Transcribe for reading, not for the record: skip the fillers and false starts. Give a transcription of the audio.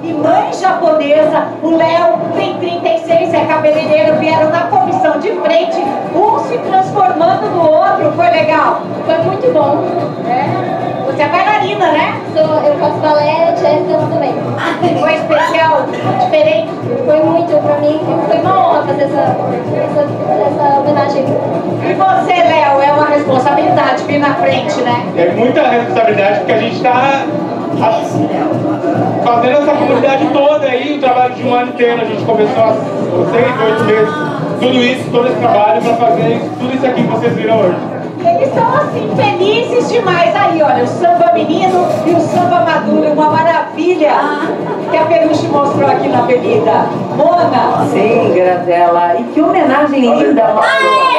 e mãe japonesa. O Léo tem 36, é cabeleireiro, vieram na comissão de frente, um se transformando no outro. Foi legal? Foi muito bom. Você é bailarina, né? Eu faço balé, jazz também. Foi especial, diferente? Foi muito, pra mim, foi uma honra fazer essa homenagem. E você, Léo, é uma responsabilidade vir na frente, né? É muita responsabilidade, porque a gente está fazendo essa comunidade toda aí, o trabalho de um ano inteiro. A gente começou há 6, 8 meses, tudo isso, todo esse trabalho para fazer tudo isso aqui que vocês viram hoje. Eles estão assim, felizes demais. Aí, olha, o samba menino e o samba maduro, uma maravilha que a Peluche mostrou aqui na avenida. Mona! Sim, Graziella. E que homenagem linda, Mauro.